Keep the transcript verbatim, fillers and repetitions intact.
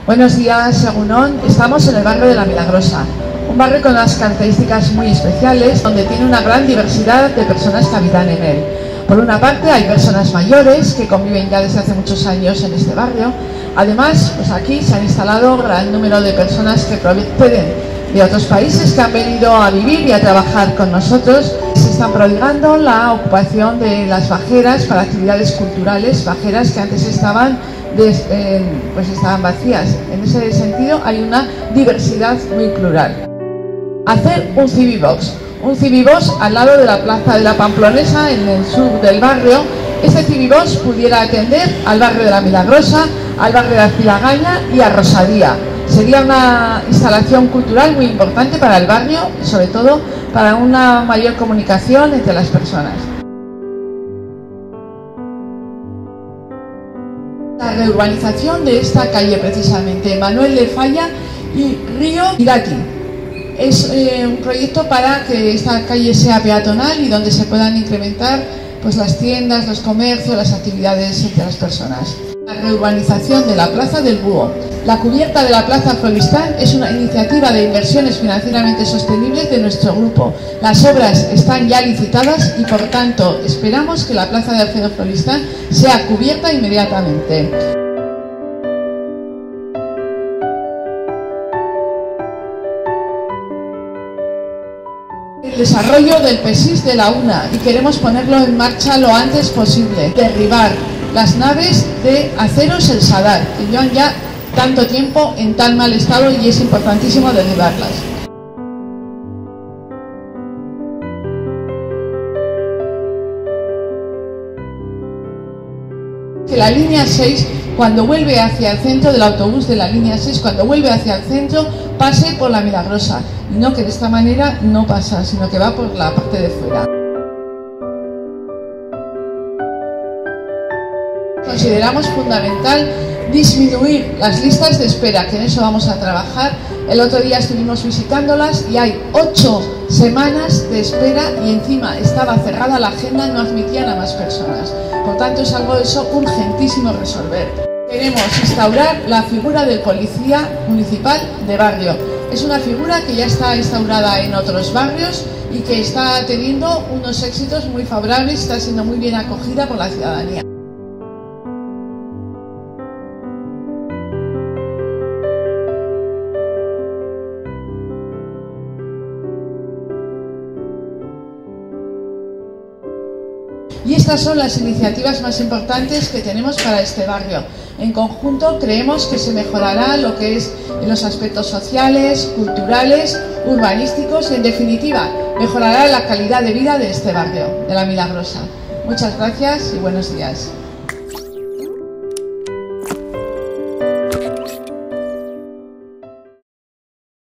Buenos días, Egunon. Estamos en el barrio de La Milagrosa, un barrio con unas características muy especiales, donde tiene una gran diversidad de personas que habitan en él. Por una parte, hay personas mayores que conviven ya desde hace muchos años en este barrio. Además, pues aquí se han instalado gran número de personas que proceden de otros países que han venido a vivir y a trabajar con nosotros. Se están prodigando la ocupación de las bajeras para actividades culturales, bajeras que antes estaban Des, eh, pues estaban vacías. En ese sentido hay una diversidad muy plural. Hacer un C B Box, un C B Box al lado de la plaza de la Pamplonesa, en el sur del barrio. Este C B Box pudiera atender al barrio de La Milagrosa, al barrio de Arcilagaña y a Rosadía. Sería una instalación cultural muy importante para el barrio y sobre todo para una mayor comunicación entre las personas. La reurbanización de esta calle, precisamente, Manuel de Falla y Río Irati. Es eh, un proyecto para que esta calle sea peatonal y donde se puedan incrementar pues, las tiendas, los comercios, las actividades entre las personas. La reurbanización de la Plaza del Búho. La cubierta de la Plaza Florestal es una iniciativa de inversiones financieramente sostenibles de nuestro grupo. Las obras están ya licitadas y por tanto esperamos que la Plaza de Alfredo Florestal sea cubierta inmediatamente. El desarrollo del P E S I S de la UNA y queremos ponerlo en marcha lo antes posible. Derribar las naves de Aceros El Sadar, que llevan ya tanto tiempo en tan mal estado y es importantísimo derribarlas. Que la línea seis, cuando vuelve hacia el centro del autobús de la línea seis, cuando vuelve hacia el centro, pase por La Milagrosa. Y no que de esta manera no pasa, sino que va por la parte de fuera. Consideramos fundamental disminuir las listas de espera, que en eso vamos a trabajar. El otro día estuvimos visitándolas y hay ocho semanas de espera y encima estaba cerrada la agenda, no admitían a más personas. Por tanto, es algo de eso urgentísimo resolver. Queremos instaurar la figura del policía municipal de barrio. Es una figura que ya está instaurada en otros barrios y que está teniendo unos éxitos muy favorables, está siendo muy bien acogida por la ciudadanía. Y estas son las iniciativas más importantes que tenemos para este barrio. En conjunto creemos que se mejorará lo que es en los aspectos sociales, culturales, urbanísticos y en definitiva mejorará la calidad de vida de este barrio, de La Milagrosa. Muchas gracias y buenos días.